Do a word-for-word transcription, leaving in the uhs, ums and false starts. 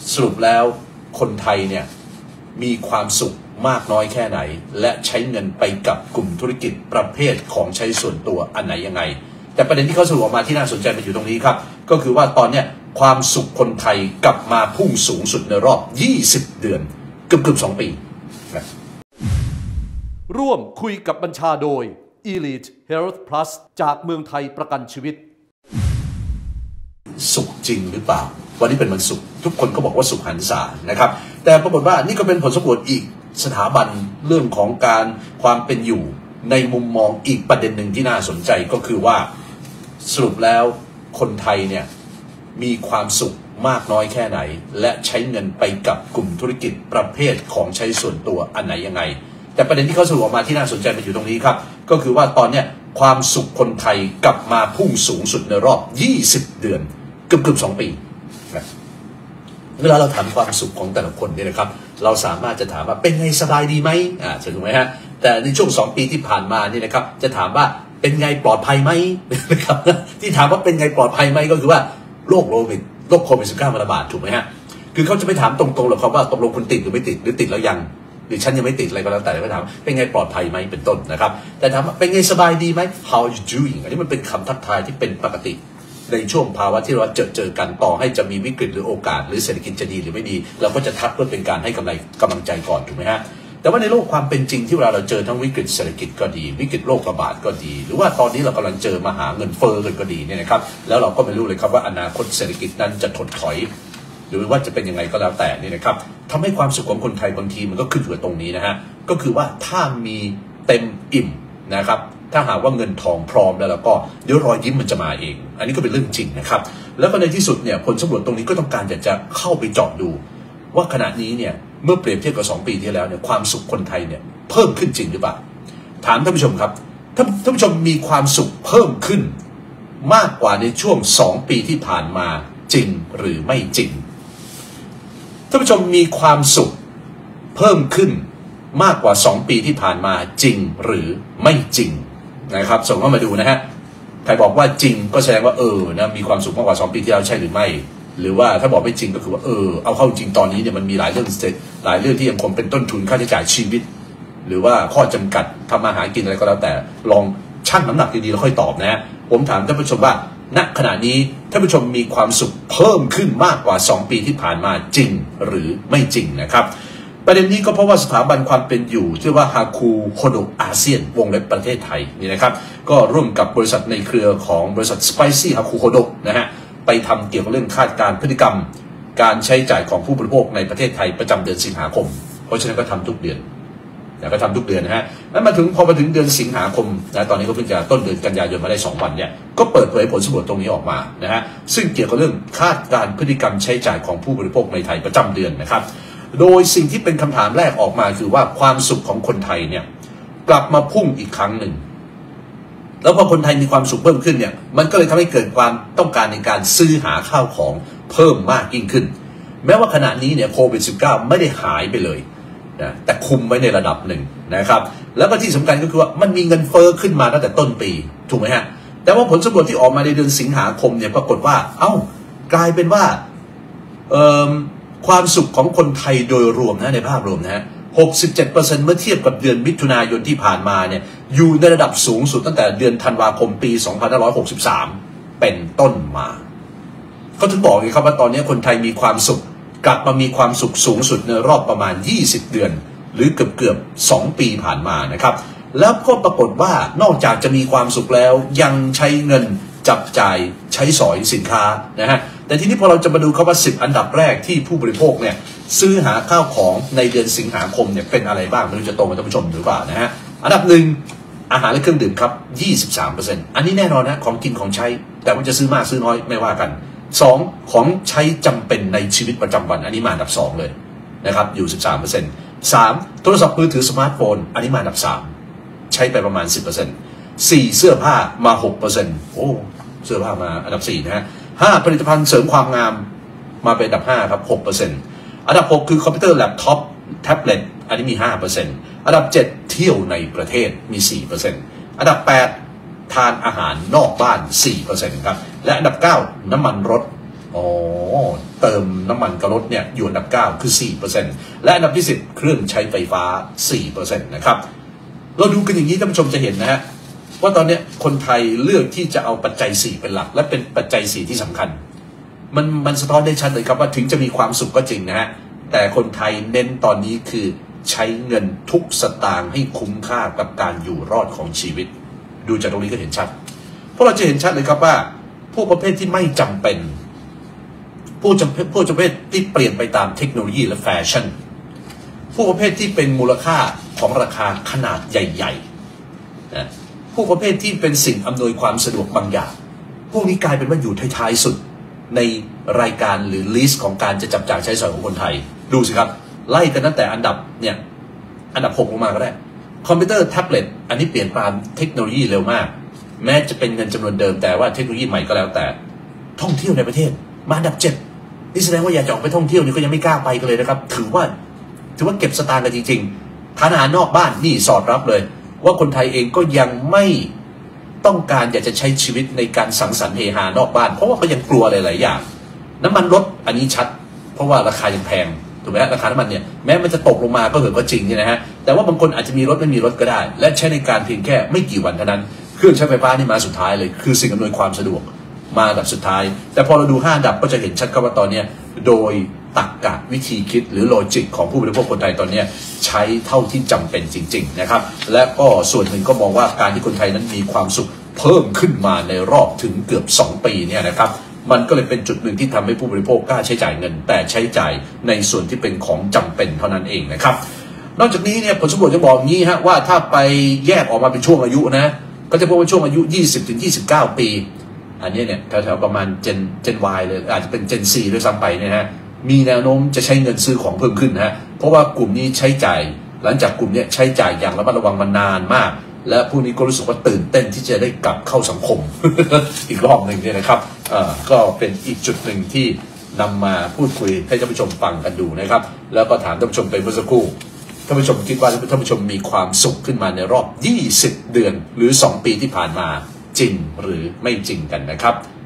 สรุปแล้วคนไทยเนี่ยมีความสุขมากน้อยแค่ไหนและใช้เงินไปกับกลุ่มธุรกิจประเภทของใช้ส่วนตัวอันไหนยังไงแต่ประเด็นที่เขาสรุปออกมาที่น่าสนใจมันอยู่ตรงนี้ครับก็คือว่าตอนนี้ความสุขคนไทยกลับมาพุ่งสูงสุดในรอบยี่สิบเดือนเกือบเกือบสองปีร่วมคุยกับบัญชาโดย Elite Health Plus จากเมืองไทยประกันชีวิตสุขจริงหรือเปล่าวันนี้เป็นวันศุกร์ทุกคนก็บอกว่าสุขหันษานะครับแต่ปรากฏว่านี่ก็เป็นผลสำรวจอีกสถาบันเรื่องของการความเป็นอยู่ในมุมมองอีกประเด็นหนึ่งที่น่าสนใจก็คือว่าสรุปแล้วคนไทยเนี่ยมีความสุขมากน้อยแค่ไหนและใช้เงินไปกับกลุ่มธุรกิจประเภทของใช้ส่วนตัวอันไหนยังไงแต่ประเด็นที่เขาสรุปออกมาที่น่าสนใจมันอยู่ตรงนี้ครับก็คือว่าตอนนี้ความสุขคนไทยกลับมาพุ่งสูงสุดในรอบยี่สิบเดือนเกือบเกือบสองปีเวลาเราถามความสุขของแต่ละคนเนี่ยนะครับเราสามารถจะถามว่าเป็นไงสบายดีไหมอ่าถูกไหมฮะแต่ในช่วงสองปีที่ผ่านมาเนี่ยนะครับจะถามว่าเป็นไงปลอดภัยไหมนะครับที่ถามว่าเป็นไงปลอดภัยไหมก็คือว่าโรคโควิดโรคโควิดสิบเก้าระบาดถูกไหมฮะคือเขาจะไม่ถามตรงๆหรอกครับว่าตกลงคุณติดหรือไม่ติดหรือติดแล้วยังหรือฉันยังไม่ติดอะไรก็แล้วแต่ไม่ถามเป็นไงปลอดภัยไหมเป็นต้นนะครับแต่ถามว่าเป็นไงสบายดีไหม how you doing อันนี้มันเป็นคำทักทายที่เป็นปกติในช่วงภาวะที่เราเจอเจอกันต่อให้จะมีวิกฤตหรือโอกาสหรือเศรษฐกิจจะดีหรือไม่ดีเราก็จะทักเพื่อเป็นการให้กำลังกำลังใจก่อนถูกไหมฮะแต่ว่าในโลกความเป็นจริงที่เวลาเราเจอทั้งวิกฤตเศรษฐกิจก็ดีวิกฤตโรคระบาดก็ดีหรือว่าตอนนี้เรากำลังเจอมหาเงินเฟ้อกันก็ดีเนี่ยนะครับแล้วเราก็ไม่รู้เลยครับว่าอนาคตเศรษฐกิจนั้นจะถดถอยหรือว่าจะเป็นยังไงก็แล้วแต่นี่นะครับทำให้ความสุขของคนไทยบางทีมันก็ขึ้นอยู่กับตรงนี้นะฮะก็คือว่าถ้ามีเต็มอิ่มนะครับถ้าหากว่าเงินทองพร้อมแล้วแล้วก็เดี๋ยวรอยยิ้มมันจะมาเองอันนี้ก็เป็นเรื่องจริงนะครับแล้วก็ในที่สุดเนี่ยผลสำรวจตรงนี้ก็ต้องการอยากจะเข้าไปเจาะดูว่าขณะนี้เนี่ยเมื่อเปรียบเทียบกับสองปีที่แล้วเนี่ยความสุขคนไทยเนี่ยเพิ่มขึ้นจริงหรือเปล่าถามท่านผู้ชมครับท่านท่านผู้ชมมีความสุขเพิ่มขึ้นมากกว่าในช่วงสองปีที่ผ่านมาจริงหรือไม่จริงท่านผู้ชมมีความสุขเพิ่มขึ้นมากกว่าสองปีที่ผ่านมาจริงหรือไม่จริงนะครับส่งเข้ามาดูนะฮะใครบอกว่าจริงก็แสดงว่าเออนะมีความสุขมากกว่าสองปีที่แล้วใช่หรือไม่หรือว่าถ้าบอกไม่จริงก็คือว่าเออเอาเข้าจริงตอนนี้เนี่ยมันมีหลายเรื่องหลายเรื่องที่ยังคงเป็นต้นทุนค่าใช้จ่ายชีวิตหรือว่าข้อจำกัดทำมาหากินอะไรก็แล้วแต่ลองชั่งน้ำหนักดีๆแล้วค่อยตอบนะฮะผมถามท่านผู้ชมว่าณขณะนี้ท่านผู้ชมมีความสุขเพิ่มขึ้นมากกว่าสองปีที่ผ่านมาจริงหรือไม่จริงนะครับประเด็นนี้ก็เพราะว่าสถาบันความเป็นอยู่ที่ว่าฮาคูโฮโดอาเซียนวงเล็บประเทศไทยนี่นะครับก็ร่วมกับบริษัทในเครือของบริษัทสไปซี่ฮาคูโฮโดนะฮะไปทำเกี่ยวกับเรื่องคาดการณ์พฤติกรรมการใช้จ่ายของผู้บริโภคในประเทศไทยประจำเดือนสิงหาคมเพราะฉะนั้นก็ทำทุกเดือนแต่ก็ทำทุกเดือนนะฮะแล้วมาถึงพอมาถึงเดือนสิงหาคมนะตอนนี้ก็เพิ่งจะต้นเดือนกันยายนมาได้สองวันเนี่ยก็เปิดเผยผลสำรวจตรงนี้ออกมานะฮะซึ่งเกี่ยวกับเรื่องคาดการณ์พฤติกรรมใช้จ่ายของผู้บริโภคในไทยประจำเดือนนะครับโดยสิ่งที่เป็นคำถามแรกออกมาคือว่าความสุขของคนไทยเนี่ยกลับมาพุ่งอีกครั้งหนึ่งแล้วพอคนไทยมีความสุขเพิ่มขึ้นเนี่ยมันก็เลยทำให้เกิดความต้องการในการซื้อหาข้าวของเพิ่มมากยิ่งขึ้นแม้ว่าขณะนี้เนี่ยโควิด สิบเก้า ไม่ได้หายไปเลยนะแต่คุมไว้ในระดับหนึ่งนะครับแล้วก็ที่สำคัญก็คือว่ามันมีเงินเฟ้อขึ้นมาตั้งแต่ต้นปีถูกไหมฮะแต่ว่าผลสำรวจที่ออกมาในเดือนสิงหาคมเนี่ยปรากฏว่าเอ้ากลายเป็นว่าเอ่อความสุขของคนไทยโดยรวมนะในภาพรวมนะฮะ หกสิบเจ็ดเปอร์เซ็นต์ เมื่อเทียบกับเดือนมิถุนายนที่ผ่านมาเนี่ยอยู่ในระดับสูงสุดตั้งแต่เดือนธันวาคมปีสองพันห้าร้อยหกสิบสามเป็นต้นมาเขาถึงบอกเลยครับว่าตอนนี้คนไทยมีความสุขกลับมามีความสุขสูงสุดในรอบประมาณยี่สิบเดือนหรือเกือบเกือบสองปีผ่านมานะครับแล้วก็ปรากฏว่านอกจากจะมีความสุขแล้วยังใช้เงินจับจ่ายใช้สอยสินค้านะฮะแต่ทีนี้พอเราจะมาดูครับว่าสิบอันดับแรกที่ผู้บริโภคเนี่ยซื้อหาข้าวของในเดือนสิงหาคมเนี่ยเป็นอะไรบ้างไม่รู้จะตรงกับท่านผู้ชมหรือเปล่านะฮะอันดับหนึ่งอาหารและเครื่องดื่มครับ ยี่สิบสามเปอร์เซ็นต์ อันนี้แน่นอนนะของกินของใช้แต่ว่าจะซื้อมากซื้อน้อยไม่ว่ากันสองของใช้จำเป็นในชีวิตประจำวันอันนี้มาอันดับสองเลยนะครับอยู่ สิบสามเปอร์เซ็นต์ สามโทรศัพท์มือถือสมาร์ทโฟนอันนี้มาอันดับสามใช้ไปประมาณ สิบเปอร์เซ็นต์ สี่เสื้อผ้ามา หกเปอร์เซ็นต์ โอ้เสื้อผ้ามาอันดับสี่นะฮะห้าผลิตภัณฑ์เสริมความงามมาเป็นอันดับห้าครับ หกเปอร์เซ็นต์ อันดับหกคือคอมพิวเตอร์แล็ปท็อปแท็บเล็ตอันนี้มี ห้าเปอร์เซ็นต์ อันดับเจ็ดเที่ยวในประเทศมี สี่เปอร์เซ็นต์ อันดับแปดทานอาหารนอกบ้าน สี่เปอร์เซ็นต์ ครับและอันดับเก้าน้ำมันรถอ๋อเติมน้ำมันกับรถเนี่ยอยู่อันดับเก้าคือ สี่เปอร์เซ็นต์ และอันดับที่สิบเครื่องใช้ไฟฟ้า สี่เปอร์เซ็นต์ นะครับเราดูกันอย่างนี้ท่านผู้ชมจะเห็นนะฮะว่าตอนนี้คนไทยเลือกที่จะเอาปัจจัยสี่เป็นหลักและเป็นปัจจัยสี่ที่สำคัญมันมันสะท้อนได้ชัดเลยครับว่าถึงจะมีความสุขก็จริงนะฮะแต่คนไทยเน้นตอนนี้คือใช้เงินทุกสตางค์ให้คุ้มค่ากับการอยู่รอดของชีวิตดูจากตรงนี้ก็เห็นชัดเพราะเราจะเห็นชัดเลยครับว่าผู้ประเภทที่ไม่จำเป็นผู้จำเป็นผู้ประเภทที่เปลี่ยนไปตามเทคโนโลยีและแฟชั่นผู้ประเภทที่เป็นมูลค่าของราคาขนาดใหญ่ๆนะผู้ประเภทที่เป็นสิ่งอำนวยความสะดวกบางอย่างพวกนี้กลายเป็นว่าอยู่ท้ายๆสุดในรายการหรือลิสต์ของการจะจับจ่ายใช้สอยของคนไทยดูสิครับไล่กันตั้งแต่อันดับเนี่ยอันดับหกลงมาก็ได้คอมพิวเตอร์แท็บเล็ตอันนี้เปลี่ยนตามเทคโนโลยีเร็วมากแม้จะเป็นเงินจำนวนเดิมแต่ว่าเทคโนโลยีใหม่ก็แล้วแต่ท่องเที่ยวในประเทศมาอันดับเจ็ดนี่แสดงว่าอยากจะออกไปท่องเที่ยวนี่ก็ยังไม่กล้าไปกันเลยนะครับถือว่าถือว่าเก็บสตางค์กันจริงๆทานอาหารนอกบ้านนี่สอดรับเลยว่าคนไทยเองก็ยังไม่ต้องการอยากจะใช้ชีวิตในการสังสรรค์เฮฮานอกบ้านเพราะว่าเขายังกลัวหลายๆอย่างน้ำมันลดอันนี้ชัดเพราะว่าราคายังแพงถูกไหมฮะราคาน้ำมันเนี่ยแม้มันจะตกลงมาก็เถอะก็จริงเนี่ยนะฮะแต่ว่าบางคนอาจจะมีรถไม่มีรถก็ได้และใช้ในการเพียงแค่ไม่กี่วันเท่านั้นเครื่องใช้ไฟฟ้านี่มาสุดท้ายเลยคือสิ่งอำนวยความสะดวกมาอันดับสุดท้ายแต่พอเราดูห้าอันดับก็จะเห็นชัดครับว่าตอนนี้โดยตรรกะวิธีคิดหรือโลจิกของผู้บริโภคคนไทยตอนนี้ใช้เท่าที่จำเป็นจริงๆนะครับและก็ส่วนหนึ่งก็มองว่าการที่คนไทยนั้นมีความสุขเพิ่มขึ้นมาในรอบถึงเกือบสองปีเนี่ยนะครับมันก็เลยเป็นจุดหนึ่งที่ทำให้ผู้บริโภคกล้าใช้จ่ายเงินแต่ใช้จ่ายในส่วนที่เป็นของจำเป็นเท่านั้นเองนะครับนอกจากนี้เนี่ยผลสำรวจจะบอกงี้ฮะว่าถ้าไปแยกออกมาเป็นช่วงอายุนะก็จะพบว่าช่วงอายุ ยี่สิบถึงยี่สิบเก้า ปีอันนี้เนี่ยแถวๆประมาณ Gen Gen Y เลยอาจจะเป็น Gen โฟร์ ด้วยซ้ำไปเนี่ยฮะมีแนวโน้มจะใช้เงินซื้อของเพิ่มขึ้นนะฮะเพราะว่ากลุ่มนี้ใช้จ่ายหลังจากกลุ่มนี้ใช้จ่ายอย่างระมัดระวังมานานมากและผู้นี้ก็รู้สึกว่าตื่นเต้นที่จะได้กลับเข้าสังคม อีกรอบหนึ่งเนี่ยนะครับก็เป็นอีกจุดหนึ่งที่นำมาพูดคุยให้ท่านผู้ชมฟังกันดูนะครับแล้วก็ถามท่านผู้ชมไปเมื่อสักครู่ท่านผู้ชมคิดว่าท่านผู้ชมมีความสุขขึ้นมาในรอบยี่สิบเดือนหรือสองปีที่ผ่านมาจริงหรือไม่จริงกันนะครับ